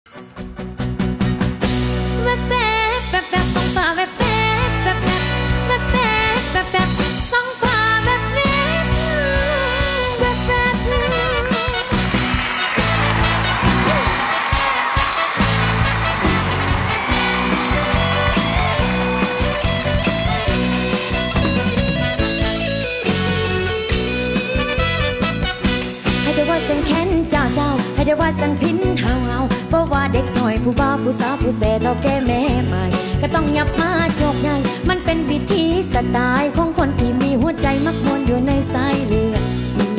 แวบแวบแวบแวบส่องฟ้าแวบแวบแวบแวบแวบแวบแวบแวบส่องฟ้าแวบแวบแวบแวบให้ได้ว่าเสียงแค้นเจ้าเจ้าให้ได้ว่าเสียงพินเฮาเฮาเพราะว่าเด็กหน่อยผู้บ่าวผู้สาวผู้แส่เท่าแก่แม่ใหม่ก็ต้องยับมาโยกใหญ่มันเป็นวิธีสไตล์ของคนที่มีหัวใจมักมวนอยู่ในสายเลือด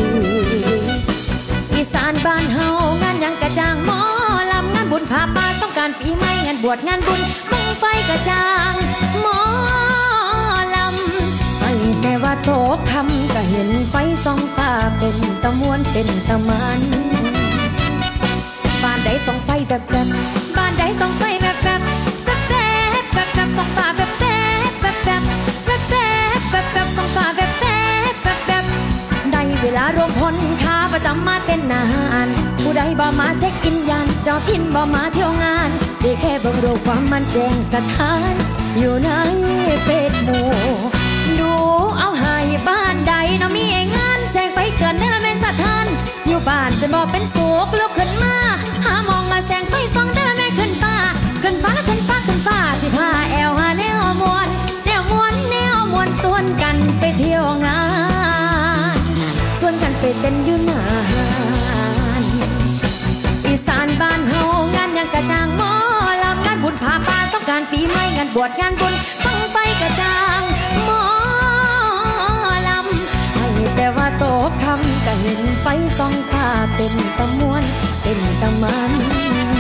อีสานบ้านเฮางานยังกระจ่างหมอลำงานบุญผาป่าสงกรานต์ปีใหม่งานบวชงานบุญบั้งไฟกระจ่างหมอลำให้แต่ว่าโตคำก็เห็นไฟส่องฟ้าเป็นตะมวนเป็นตะมันบ้านใดส่องไฟแบบแบบบ้านใดส่องไฟแบบแบบแบบแบบแบบแบบส่องฟ้าแบบแบบแบบแบบแบบแบบแบบส่องฟ้าแบบแบบแบบแบบได้เวลารวมพลข้าประจำมาเต้นนานผู้ใดบ่มาเช็คอินยันเจ้าถิ่นบ่มาเที่ยวงานได้แค่เบิ่งรูปความมันแจ้งสถานอยู่ในเฟซบุ๊กดูเอาให้บ้านใดเนาะมีงานแสงไฟเกินได้ละแม่สถานอยู่บ้านจะบอกเป็นสุขลุกขึ้นมาหามองมาแสงไฟส่องได้ละแม่ขึ้นฟ้าขึ้นฟ้าขึ้นฟ้าขึ้นฟ้าสิพาแอวหาแนวมวนแนวมวนแนวมวนส่วนกันไปเที่ยวงานส่วนกันไปเต้นอยู่นานอีสานบ้านเฮางานยังกระจ่างหมอลำงานบุญผาป่าสงกรานต์ปีใหม่งานบวชงานบุญบั้งไฟกระจ่างหมอลำให้แต่ว่าโตคำก็เห็นไฟส่องฟ้าเป็นตะมวนเป็นตะมัน